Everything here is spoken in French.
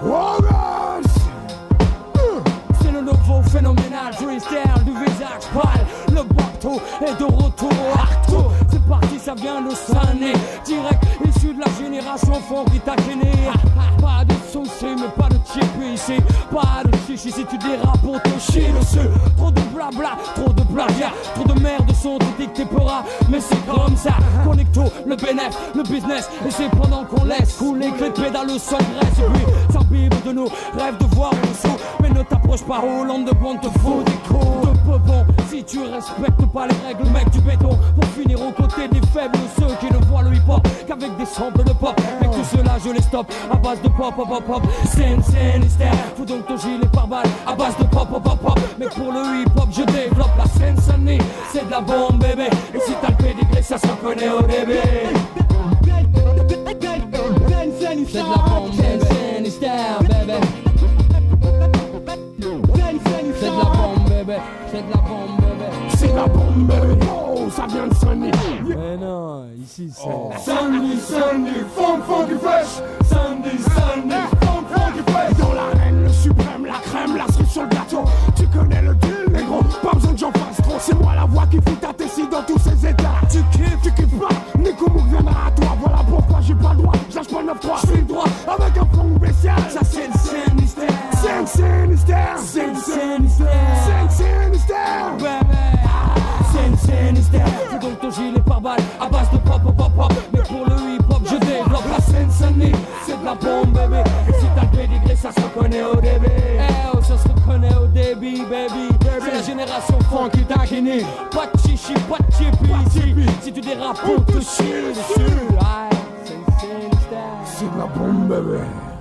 C'est le nouveau phénoménal freestyle du visage pâle. Le bateau est de retour au arto. C'est parti, ça vient de Sané. Direct issu de la génération fond qui t'a gêné. Pas de soucis, mais pas de chip ici. Pas de chichi si tu dérapes pour te chier dessus. Trop de blabla, trop de plagiat. Trop de merde sont dictés peuras. Mais c'est comme ça. Connecto, le bénéf, le business. Et c'est pendant qu'on laisse couler que les pédales s'engraissent. Et puis s'imbibe de nous, rêve de voir le saut. Mais ne t'approche pas, Hollande de bon te faut des coups de peu bon. Si tu respectes pas les règles, mec du béton. Pour finir aux côtés des faibles, ceux qui ne voient le hip-hop qu'avec des samples de pop. Mais tout cela je les stoppe à base de pop, pop, pop, pop. Scène, hystère, fous donc ton gilet par balle à base de pop, pop, pop, pop. Mais pour le hip-hop je développe la scène Sunny. C'est de la bombe bébé. Et si t'as le pédigré ça se reconnaît au début. C'est de la bombe bébé. Scène, hystère bébé. C'est de la bombe bébé. C'est de la bombe bébé. C'est de la bombe bébé. Oh, ça vient de Sunny. Mais non, ici c'est Sunny, funky fresh. Sunny, funky fresh. Dans l'arène, le suprême, la crème, la cerise sur le gâteau. Tu connais le deal, négro. Pas besoin que j'en fasse trop. C'est moi la voix qui fout ta tessie dans tous ses états. Tu kiffes pas. Nico Mouk viendra à toi. Voilà pourquoi j'ai pas le droit. J'lâche pas le 9-3. J'fais le droit avec un fond spécial. Ça c'est le Sinister. Sinister. Sinister. Fais donc ton gilet par balle à base de pop, pop, pop, pop. Mais pour le hip-hop je développe la scène Sunny. C'est de la bombe bébé. Et si t'as le pédigré ça se reconnaît au début. Eh oh ça se reconnaît au début baby. C'est la génération funky taquini. Pas de chichi, pas de chippy ici. Si tu dérapes on te chie dessus. Aïe, c'est Sinister. C'est de la bombe bébé.